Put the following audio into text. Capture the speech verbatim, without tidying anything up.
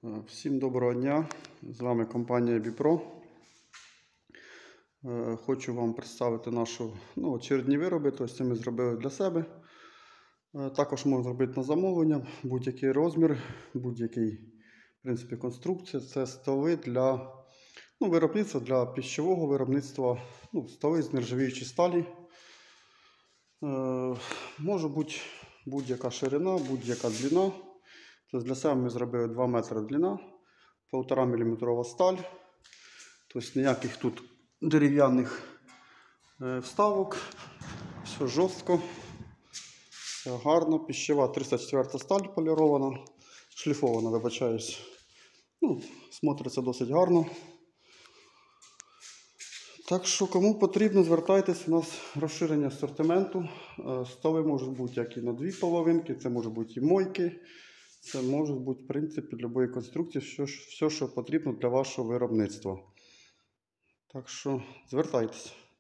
Всім доброго дня! З вами компанія Біпро. Хочу вам представити нашу ну, очередні вироби. Тобто це ми зробили для себе. Також можна зробити на замовлення, будь-який розмір, будь-який в принципі, конструкція. Це столи для ну, виробництва, для пищового виробництва, ну, столи з нержавіючої сталі. Може бути будь-яка ширина, будь-яка длина. Тобто для себе ми зробили два метри длина, півтора міліметрова сталь. Тобто ніяких тут дерев'яних вставок. Все жорстко, все гарно. Пищева триста четверта сталь полірована, шліфована, вибачаюсь. Ну, смотриться досить гарно. Так що, кому потрібно, звертайтесь, у нас розширення асортименту. Столи можуть бути як і на дві половинки, це можуть бути і мойки. Це може бути, в принципі, будь-якої конструкції, все, все, що потрібно для вашого виробництва. Так що, звертайтеся.